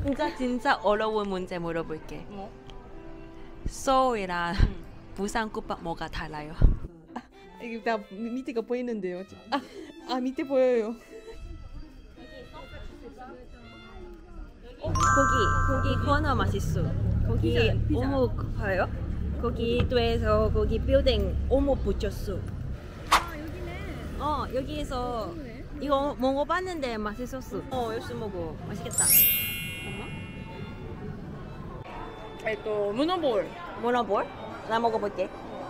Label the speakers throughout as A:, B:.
A: 진짜 어려운 문제 물어볼게.
B: 뭐?
A: 서울이랑 부산 국밥 뭐가 달라요?
B: 이게 다 밑에가 보이는데요. 밑에 보여요.
A: 고기 코너 맛있어. 거기 어묵 봐요? 거기 또해서 거기 빌딩 어묵 붙였어.
C: 여기네.
A: 여기에서 이거 먹어봤는데 맛있었어. 열심히 먹어. 맛있겠다.
B: 또 문어볼.
A: 문어볼? 나 먹어볼게.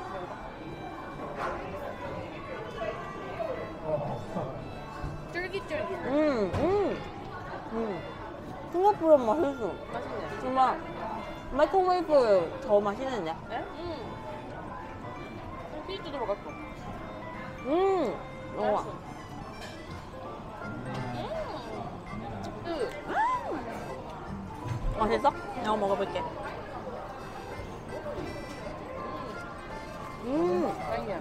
B: 쫄깃쫄깃.
A: 생각보다 맛있어.
B: 맛있네.
A: 정말 마이크로웨이브 더 맛있는데?
B: 네? 치즈 들어갔어.
A: 너무 맛있어? 내가 먹어볼게.
B: 맛있네.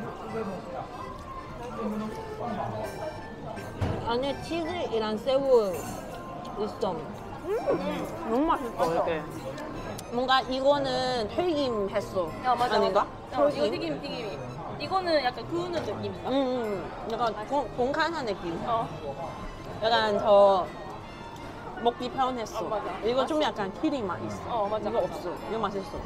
A: 안에 치즈이랑 새우 있어. 너무 맛있어 이렇게. 뭔가 이거는 튀김했어.
B: 맞아.
A: 아닌가?
B: 이거 튀김. 이거는 약간 구우는 느낌인가?
A: 약간 공간한 느낌.
B: 어.
A: 약간 더 먹기 편했어.
B: 맞아.
A: 이거 좀 약간 키링 맛 있어.
B: 맞아.
A: 이거 없어. 이거 맛있어.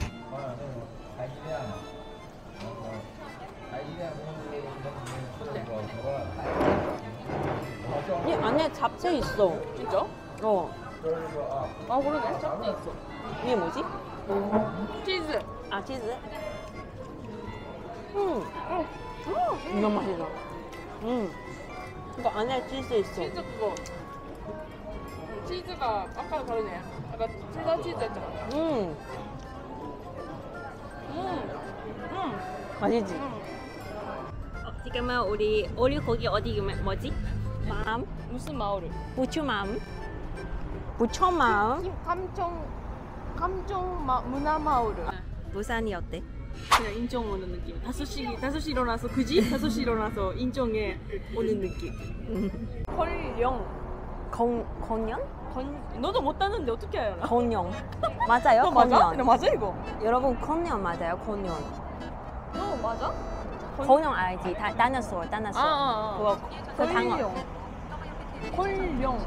A: 이 안에 잡채 있어.
B: 진짜? 그러네. 잡채 있어.
A: 이게 뭐지?
B: 치즈.
A: 치즈? 이거 맛있어. 이거 안에 치즈 있어.
B: 치즈 그거. 치즈가 아까랑 다르네. 아까 체다 치즈 했잖아.
A: 맛있지? 지금은 우리 거기 어디 뭐지? 마음?
B: 무슨 마을?
A: 부추마음? 부처마음?
B: 감정 문화마을.
A: 부산이 어때?
B: 그냥 인정 오는 느낌. 5시 일어나서 그지? 5시 일어나서 인정에 오는 느낌.
A: 건영?
B: 너도 못 따는데 어떻게 알아?
A: 건영. 맞아요?
B: 너 맞아?
A: 건영.
B: 나 맞아 이거?
A: 여러분 건영 맞아요? 건영.
B: 너 맞아?
A: 건영 알지? 다녀서. 그거 그 단어.
B: 건령.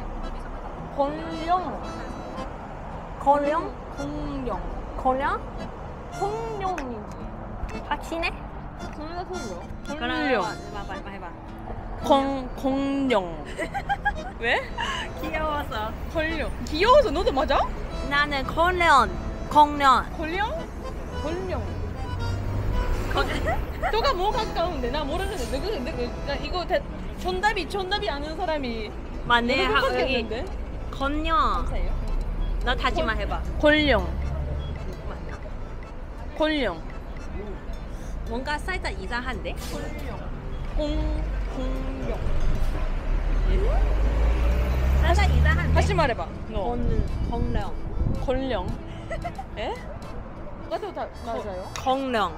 B: 홍령이지.
A: 확신해?
B: 둘다 틀려.
A: 그럼 해봐.
B: 공령. 왜?
A: 귀여워서.
B: 건령. 귀여워서 너도 맞아?
A: 나는 건령.
B: 건령? 너가 뭐 가까운데 나 모르는데 누구 이거 정답이 아는 사람이
A: 맞네.
B: 누구밖에
A: 여기
B: 없는데?
A: 건영.
B: 감사해요.
A: 너 다시만 해봐.
B: 건령.
A: 뭔가 살짝 이상한데?
B: 공령.
A: 살짝 이상한데?
B: 다시 말해봐. 너.
A: 건령.
B: 에? 나도 다 맞아요.
A: 건령.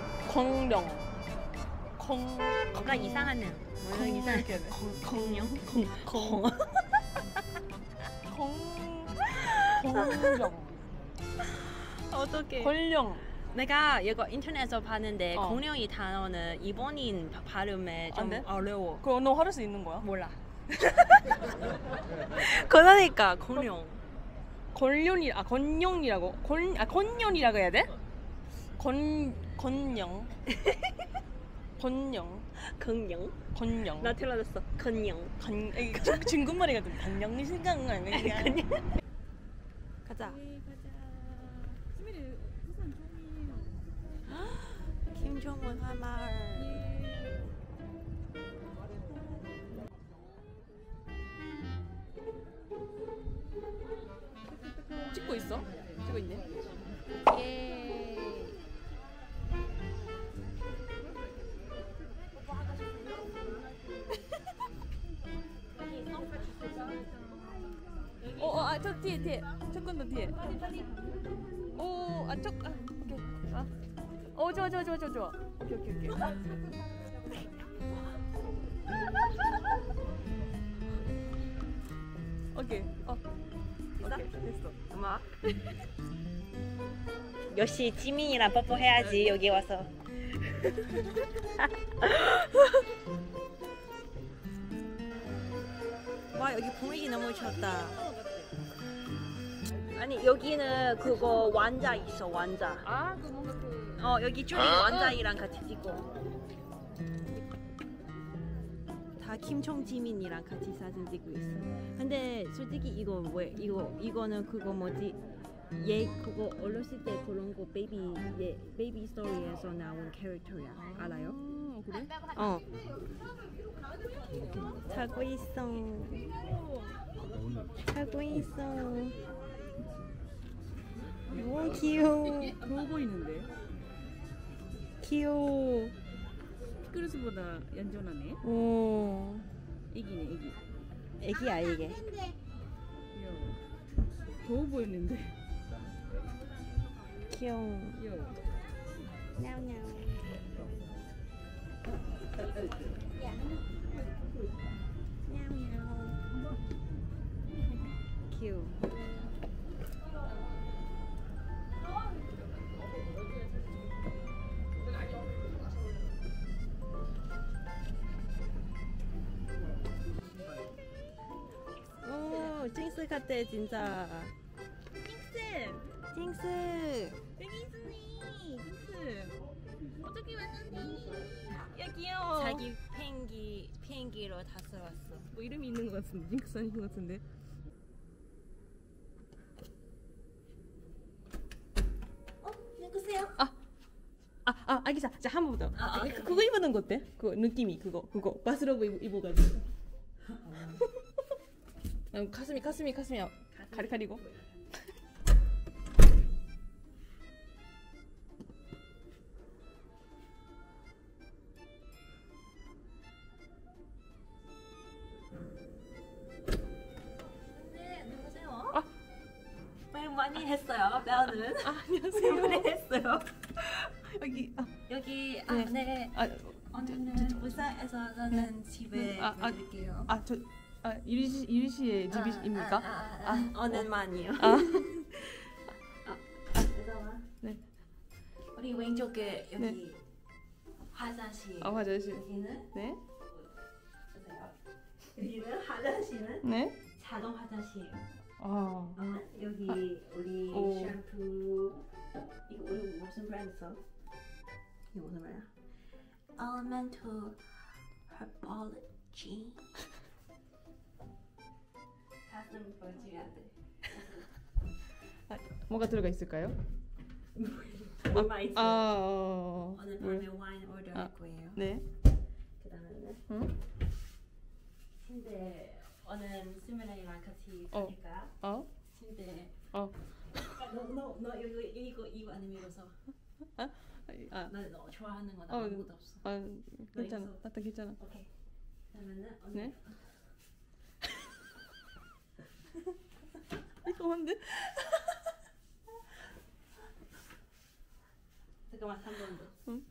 A: 뭔가 이상하네. 뭔가 이상해. 건령.
B: 건령.
A: 어떡해.
B: 건령.
A: 내가 이거 인터넷에서 봤는데 건령이 단어는 일본인 발음에 좀 어려워.
B: 그럼 너 할 수 있는 거야?
A: 몰라. 그러니까 건령.
B: 건령이라고. 건령이라고 해야 돼? 건령.
A: 나 틀렸어. 건령.
B: 중국말이 같은 건령이 생각나네.
A: 가자.
C: 수미를 부산 종이에요.
A: 김종문 화마을.
B: 찍고 있어? 찍고 있네.
A: 예.
B: 저 뒤에. 조금 더 뒤에. 오케이. 좋아. 오케이. 오케이.
A: 됐어? 됐어. 고마워. 역시 지민이랑 뽀뽀해야지 여기 와서. 와 여기 분위기 너무 좋다. 아니 여기는 그거 완자 있어 완자.
B: 아, 그 뭔가 그
A: 여기 쭈리 완자이랑 같이 찍고. 다 김총지민이랑 같이 사진 찍고 있어. 근데 솔직히 이거 왜 이거는 그거 뭐지? 얘 그거 어렸을 때 그런 거 베이비 스토리에서 나온 캐릭터야. 알아요?
B: 그래?
A: 자고 있어. 자고 있어. 너무 귀여워.
B: 그러고 보이는데.
A: 귀여워.
B: 피클스보다 얌전하네.
A: 오.
B: 애기네, 애기.
A: 애기야 이게.
B: 귀여워. 더워 보이는데.
A: 귀여워.
B: 귀여워.
A: 냐옹냐옹. 냐옹냐옹. 귀여워. 오, 징스 같아 진짜. 징스.
B: 여기 있으니. 징스. 어떻게 왔는지. 야, 귀여워.
A: 자기 비행기로 타서 왔어.
B: 뭐 이름이 있는 것 같은데. 징크스 아닌 것 같은데.
A: 누구세요?
B: 알겠어. 자, 한 번부터. 그거 입는 거 어때? 그 느낌이 그거. 바스러브 입어가지고. 가슴이 가리고.
A: 네, 누구세요? 왜 많이 했어요? 나는.
B: 안녕하세요.
A: 많이 했어요.
B: 여기
A: 여기 네. 오늘은 부산에서 저는 집에 가볼게요.
B: 유리 씨의 집입니까?
A: 오늘만이요.
B: 네.
A: 우리 왼쪽에 여기
B: 네.
A: 화장실.
B: 화장실.
A: 여기는
B: 네.
A: 보세요. 여기는 화장실은
B: 네.
A: 자동 화장실.
B: 아.
A: 여기 우리
B: 오.
A: 샴푸. 이거 우리 무슨 브랜드 써? 이거 무슨 말이야? Elemental Herbology. 가슴 보여줘야 돼.
B: 뭐가 들어가 있을까요?
A: 뭐가 있어? 오늘
B: 물.
A: 밤에 와인 오더할 거예요.
B: 네.
A: 그다음에는
B: 응?
A: 침대 오늘 수면이랑 같이 자니까 침대. 너 이거 아니면 이거서. 너 좋아하는 거 나 아무것도 없어.
B: 괜찮아.
A: 있어.
B: 나도 괜찮아.
A: 오케이. 그러면은 오늘
B: 네. 이거 뭔데?
A: 잠깐만 한 번 더.
B: 응?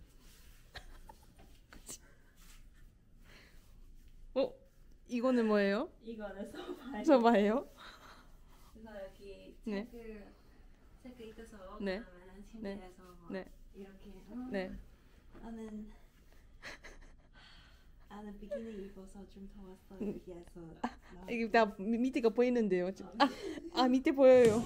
B: 이거는 뭐예요?
A: 이거는 소파예요.
B: 소파예요?
A: 그래서 여기
B: 네.
A: 책을 읽어서
B: 네.
A: 그다음에는 침대에서 뭐
B: 네.
A: 이렇게.
B: 네.
A: 나는 비키니 입어서 좀 더웠어 여기에서.
B: 이게 다 밑에가 보이는데요. 지금. 밑에 보여요.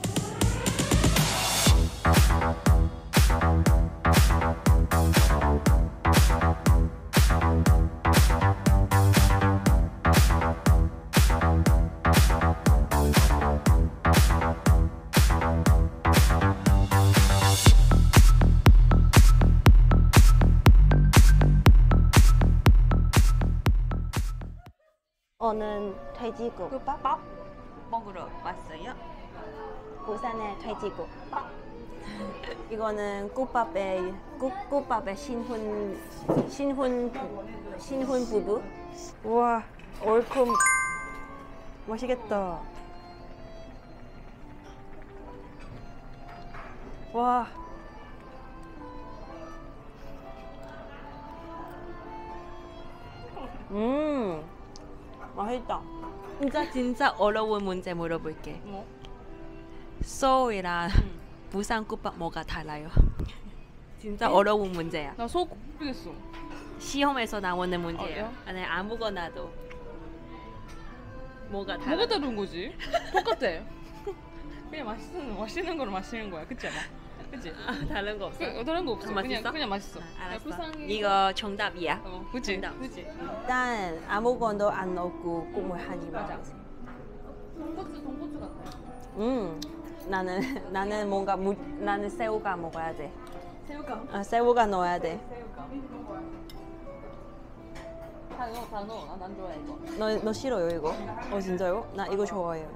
A: 오늘 돼지국밥 먹으러 왔어요. 부산의 돼지국밥. 이거는 국밥의 신혼 부부. 우와, 얼큰 맛있겠다. 와. 맛있다. 진짜 어려운 문제 물어볼게.
B: 뭐?
A: 서울이랑 부산 국밥 뭐가 달라요? 진짜 어려운 문제야.
B: 나 수업 꼭 모르겠어.
A: 시험에서 나오는 문제예요.
B: 어,
A: 아니 아무거나도 뭐가 달라?
B: 뭐가 다른 거지? 똑같아. 그냥 맛있는 거로 마시는 거야. 그치 않아? 그치?
A: 다른 거 없어?
B: 다른 거 없어.
A: 맛있어?
B: 그냥 맛있어.
A: 알았어.
B: 부상이...
A: 이거 정답이야.
B: 그치?
A: 정답.
B: 그치?
A: 일단 아무거나 안 넣고 국물 한 입.
B: 맞아. 돈코츠 같아.
A: 나는 뭔가 나는 새우가 먹어야 돼.
B: 새우가?
A: 새우가 넣어야 돼.
B: 새우가. 다 넣어. 난 좋아해 이거.
A: 너 싫어요 이거? 진짜요? 나 이거 좋아해요.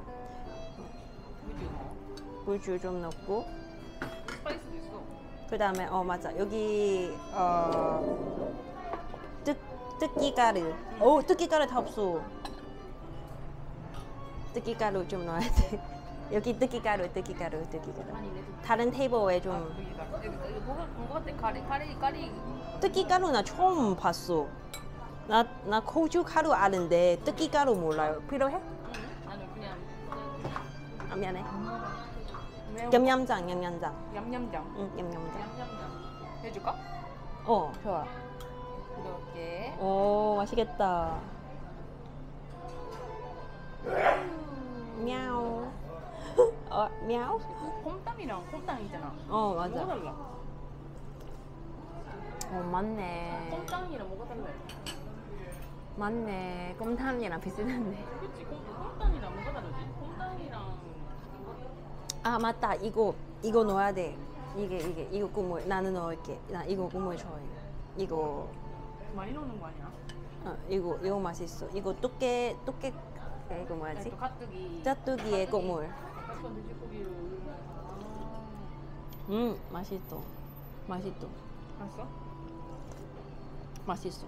A: 물주 좀 넣고.
B: 스파이스도 있어.
A: 그 다음에 맞아 여기 뜨끼가루. 뜨끼가루 다 없어. 뜨끼가루 좀 넣어야 돼. 여기 뜨끼가루. 다른 테이블에 좀.
B: 뭔가 같아. 가리.
A: 뜨끼가루 나 처음 봤어. 나 호주 가루 아는데 뜨끼가루 몰라요. 필요해?
B: 아니 그냥.
A: 미안해. 냠냠장.
B: 얌얌장.
A: 응, 냠냠장.
B: 해줄까?
A: 좋아.
B: 이렇게.
A: 오, 맛있겠다. 미야오. 미야오?
B: 콩땅이잖아.
A: 맞아.
B: 뭐가 달라?
A: 맞네.
B: 콩땅이랑 뭐가 달라?
A: 맞네. 꼼탕이랑 비슷한데.
B: 그치? 콩땅이랑 뭐가 다르지? 콩땅이랑
A: 맞다. 이거 넣어야 돼. 이거 국물 나는 넣을게. 나 이거 국물 좋아해. 이거
B: 많이 넣는 거 아니야?
A: 이거 맛있어. 이거 두께 이거 뭐지?
B: 또 가뚜기.
A: 짜뚜기의 국물.
B: 가뚜기 돼지고기로.
A: 맛있어.
B: 맛있어?
A: 맛있어.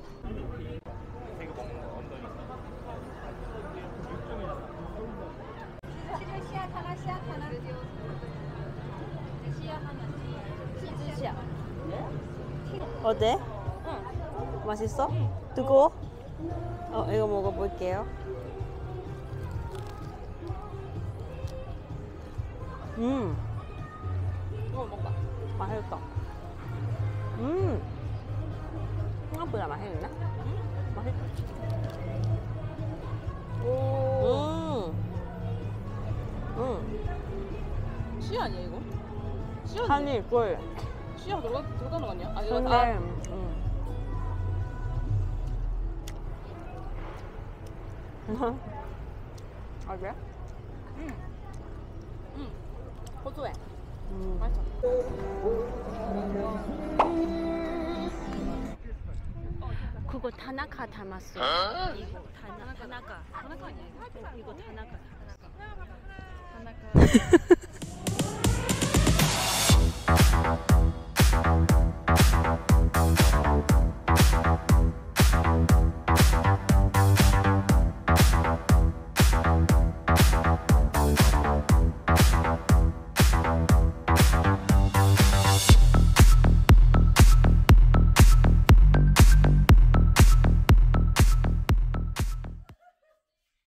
A: 어때?
B: 응.
A: 맛있어? 뜨거워? 이거 먹어볼게요.
B: 이거 먹봐.
A: 맛있다. 생각보다 맛있는데? 맛있다.
B: 오. 씨 아니야 이거? 씨 아니야?
A: 한입 꿀.
B: 씨가 들어가는 거 아니야?
A: 근데 그래?
B: 고소해.
A: 맛있어. 그거 타나카 닮았어. 이거 타나카.
B: 타나카 아니야 이거?
A: 이거 타나카.
B: 타나카.